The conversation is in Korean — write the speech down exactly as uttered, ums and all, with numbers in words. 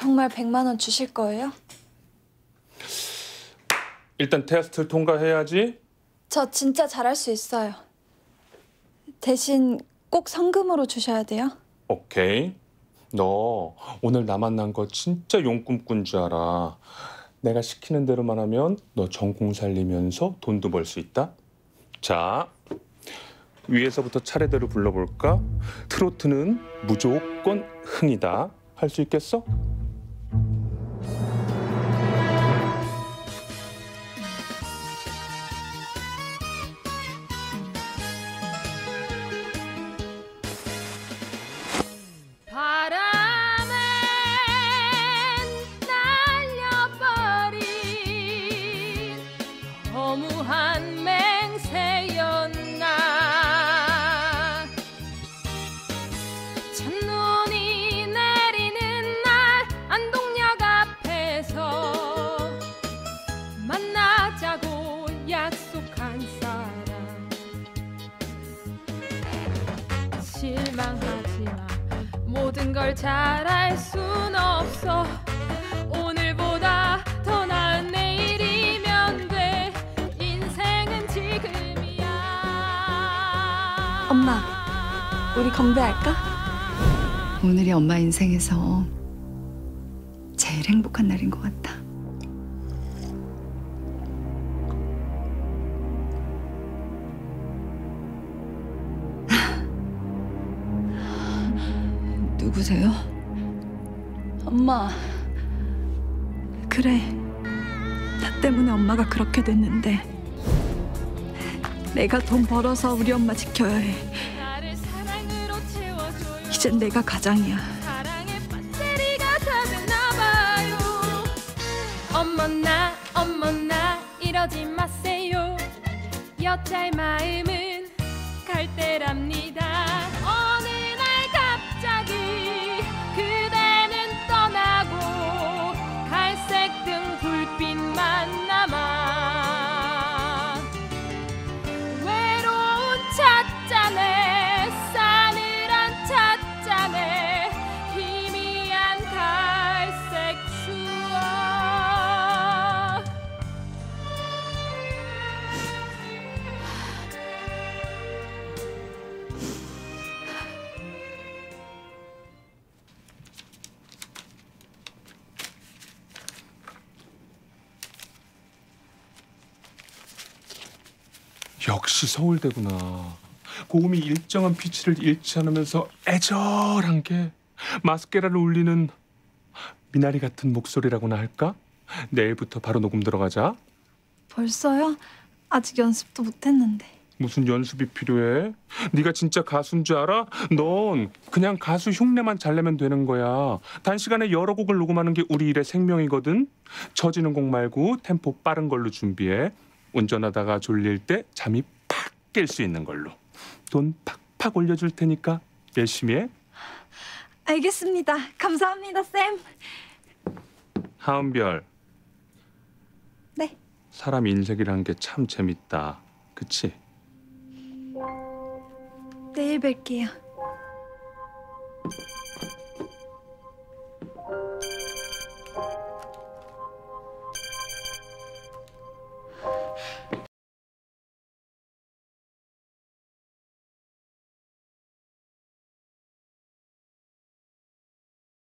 정말 백만 원 주실 거예요? 일단 테스트를 통과해야지. 저 진짜 잘할 수 있어요. 대신 꼭 성금으로 주셔야 돼요. 오케이. 너 오늘 나 만난 거 진짜 용꿈 꾼 줄 알아. 내가 시키는 대로만 하면 너 전공 살리면서 돈도 벌 수 있다. 자, 위에서부터 차례대로 불러볼까? 트로트는 무조건 흥이다. 할 수 있겠어? 바람에 날려버린 허무한 맹세였나. 첫눈이 내리는 날 안동역 앞에서 만나자고 약속한 사람. 실망하지마. 모든 걸 잘할 순 없어. 오늘보다 더 나은 내일이면 돼. 인생은 지금이야. 엄마, 우리 건배할까? 오늘이 엄마 인생에서 제일 행복한 날인 것 같아. 누구세요? 엄마, 그래, 나 때문에 엄마가 그렇게 됐는데 내가 돈 벌어서 우리 엄마 지켜야 해. 나를 사랑으로 채워줘요. 이젠 내가 가장이야. 사랑의 배터리가 다 됐나봐요. 어머나 어머나 이러지 마세요. 여자의 마음은 갈대랍니다. 어느 날 갑자기 그대는 떠나고 갈색 등 불빛만 남아. 외로운 찻잔에 싸늘한 찻잔에 희미한 갈색 추억. 역시 서울대구나. 고음이 일정한 피치를 잃지 않으면서 애절한 게 마스케라를 울리는 미나리 같은 목소리라고나 할까? 내일부터 바로 녹음 들어가자. 벌써요? 아직 연습도 못했는데. 무슨 연습이 필요해? 네가 진짜 가수인 줄 알아? 넌 그냥 가수 흉내만 잘 내면 되는 거야. 단시간에 여러 곡을 녹음하는 게 우리 일의 생명이거든. 처지는 곡 말고 템포 빠른 걸로 준비해. 운전하다가 졸릴 때 잠이 팍 깰 수 있는 걸로. 돈 팍팍 올려줄 테니까 열심히 해. 알겠습니다. 감사합니다, 쌤. 하은별, 네. 사람 인생이라는 게 참 재밌다. 그치? 내일 뵐게요.